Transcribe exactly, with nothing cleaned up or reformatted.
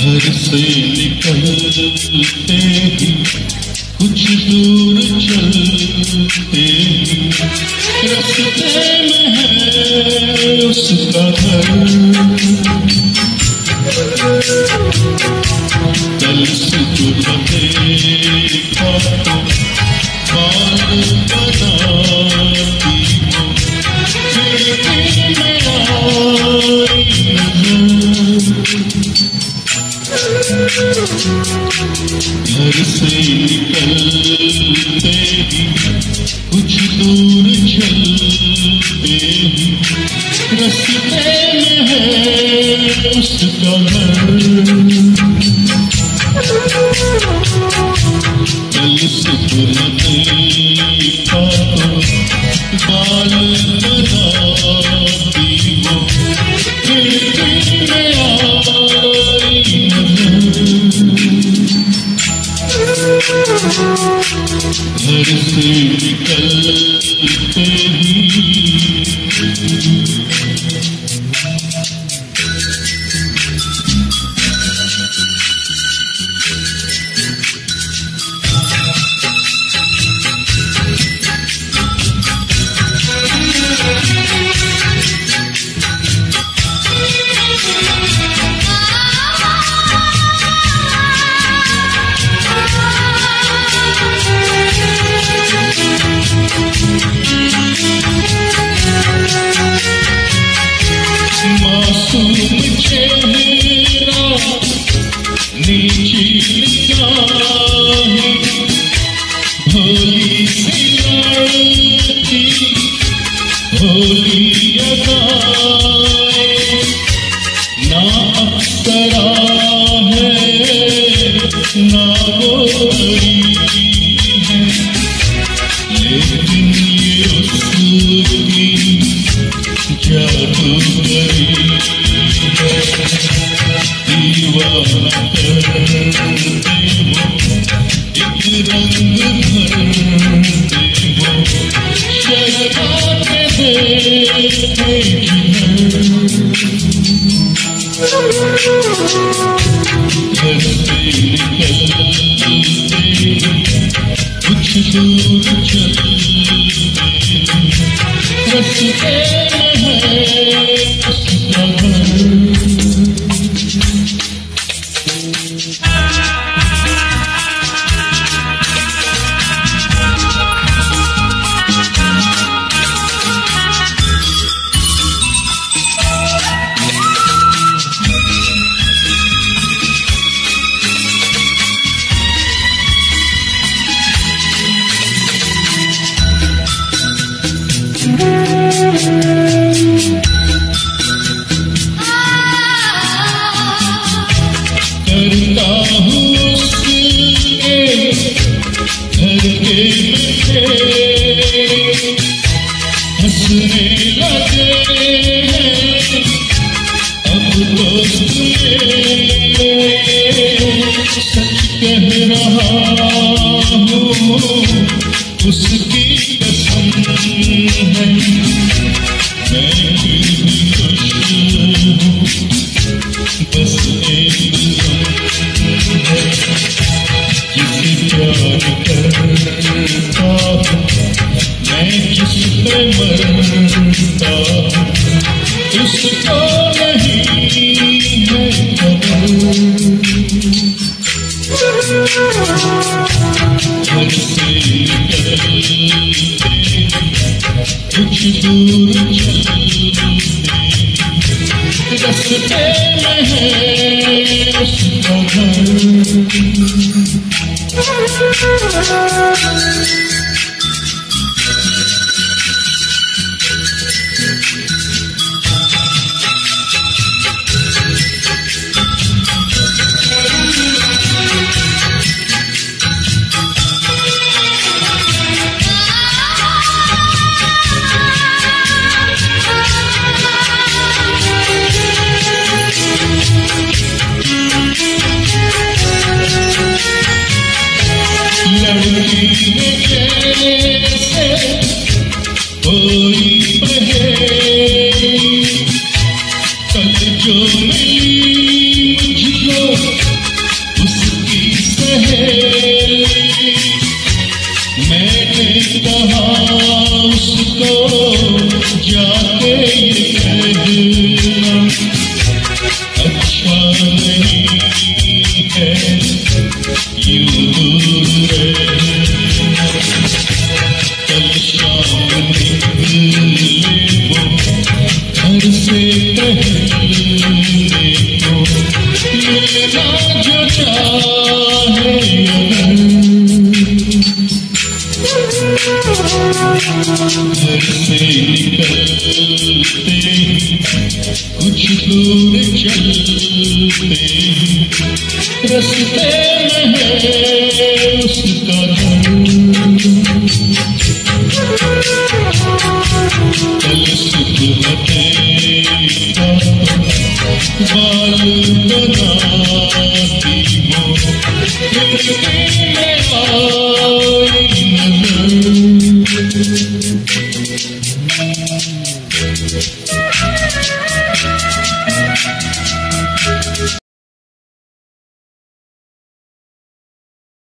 घर से निकलते ही कुछ दूर चलते ही रास्ते में है उसका घर। कल सुबह देखा तो बाल बनाती हो खिड़की में आई घर से निकलते ही कुछ दूर चलते ही रास्ते में है उसका घर। कल सुबह देखा तो बाल बनाती हो खिड़की में आई घर से निकलते ही। मासूम चेहरा नीची निगाहें भोली सी लड़की भोली अदाएं ना अप्सरा है ना गोरी है लेकिन ये उसकी जादूगरी है। दीवाना करते हो एक रंग भरते हो शर्मा के देखे घर से निकलते कुछ दूर चलते रास्ते में है उसका घर। करता हूँ उसके घर के मिठे हंसने लगे हैं अब दोस्त सच कह रहा हूँ उसकी कसम है मैं फिर भी खुश हूँ बस एक जिसे प्यार करता हूँ मैं जिस पे मरता हूँ उसको नहीं है खबर। घर से निकलते कुछ दूर चलते रास्ते में है उसका घर। लड़की में जैसे कोई बहे कल जो मिली मुझको अच्छा नहीं है यूं दूर रहना। कल शाम निकले वो घर से टहलने को, मिलना जो चाहे अगर घर से निकलते ही कुछ दूर चलते ही रास्ते में है उसका घर। कल सुबह तेरा बाल बनाती हो, खिड़की में आई नजर।